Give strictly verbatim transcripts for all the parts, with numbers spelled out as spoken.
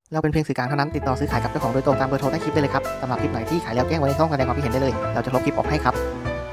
เราเป็นเพียงสื่อกลางเท่านั้นติดต่อซื้อขายกับเจ้าของโดยตรงตามเบอร์โทรใต้คลิปได้เลยครับสำหรับคลิปไหนที่ขายแล้วแจ้งไว้ในช่องแสดงความคิดเห็นได้เลยเราจะลบคลิปออกให้ครับ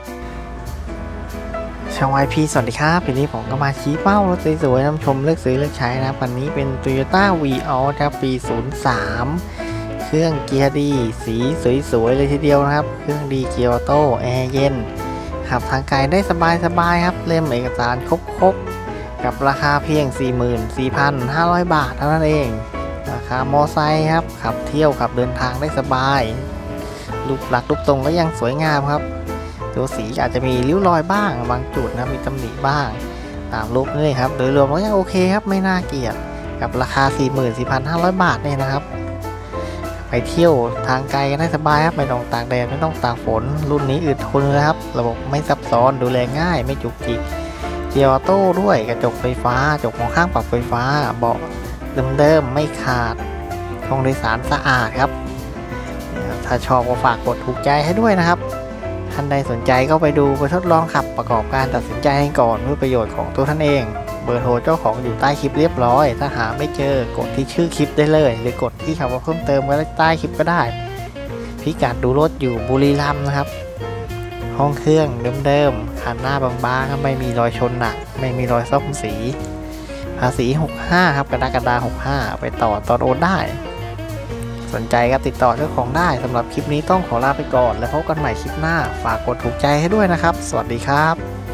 ชาวไอพีสวัสดีครับวันนี้ผมก็มาชี้เป้ารถสวยๆนำชมเลือกซื้อเลือกใช้นะวันนี้เป็น Toyota Vios ครับปีศูนย์สามเครื่องเกียร์ดีสีสวยๆเลยทีเดียวนะครับเครื่องดีเกียร์ออโต้แอร์เย็นขับทางไกลได้สบายๆครับเล่มเอกสารครบๆกับราคาเพียง สี่หมื่นสี่พันห้าร้อย บาทเท่านั้นเองราคามอไซค์ครับขับเที่ยวขับเดินทางได้สบายรูปลักษณ์รูปทรงก็ยังสวยงามครับตัวสีอาจจะมีริ้วรอยบ้างบางจุดนะมีตำหนิบ้างตามรูปนี่ครับโดยรวมก็ยังโอเคครับไม่น่าเกลียดกับราคา สี่หมื่นสี่พันห้าร้อย บาทเนี่ยนะครับไปเที่ยวทางไกลกันได้สบายครับไม่ต้องตากแดดไม่ต้องตากฝนรุ่นนี้อึดทนเลยครับระบบไม่ซับซ้อนดูแลง่ายไม่จุกจิกเกียร์ออโต้ด้วยกระจกไฟฟ้ากระจกมองข้างปรับไฟฟ้าเบาะเดิมๆไม่ขาดห้องโดยสารสะอาดครับถ้าชอบก็ฝากกดถูกใจให้ด้วยนะครับท่านใดสนใจก็ไปดูไปทดลองขับประกอบการตัดสินใจให้ก่อนเพื่อประโยชน์ของตัวท่านเองเบอร์โทรเจ้าของอยู่ใต้คลิปเรียบร้อยถ้าหาไม่เจอกดที่ชื่อคลิปได้เลยหรือกดที่คำว่าเพิ่มเติมไว้ใต้คลิปก็ได้พิกัดดูรถอยู่บุรีรัมย์นะครับห้องเครื่องเดิมๆคันหน้าบางๆไม่มีรอยชนหนักไม่มีรอยซ่อมสีภาษีหกสิบห้าครับกรกฎาคมหกสิบห้าไปต่อตอนโอนได้สนใจก็ติดต่อเจ้าของได้สำหรับคลิปนี้ต้องขอลาไปก่อนแล้วพบกันใหม่คลิปหน้าฝากกดถูกใจให้ด้วยนะครับสวัสดีครับ